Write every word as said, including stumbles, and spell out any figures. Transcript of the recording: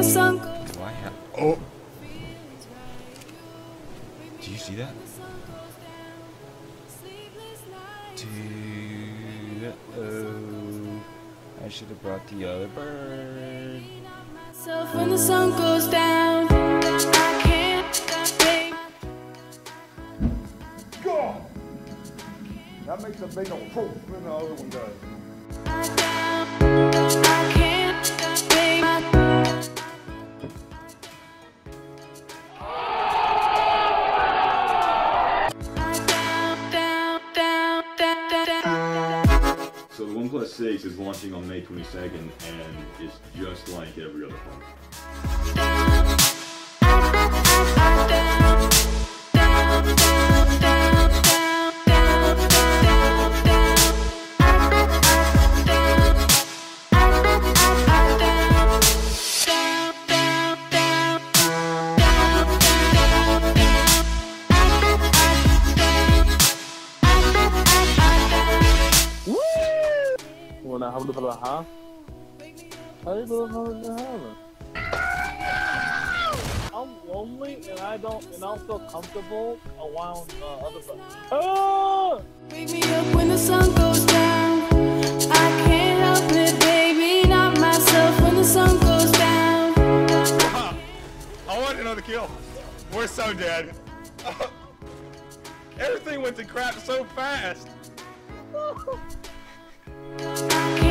sun goes Do I have? Oh! Do you see that? Dude, oh, I should have brought the other bird. when the sun goes down. I can't take. God! That makes a bigger proof than the other one does. I can't take my. So the OnePlus six is launching on May twenty-second and it's just like every other phone. وانا هحاول اطلعها I'm lonely and I don't and I don't feel comfortable around uh, other people. Oh! Wake me up when the sun goes down. I can't help it, baby, not myself when the sun goes down. I want another kill. We're so dead. Everything went to crap so fast. I can't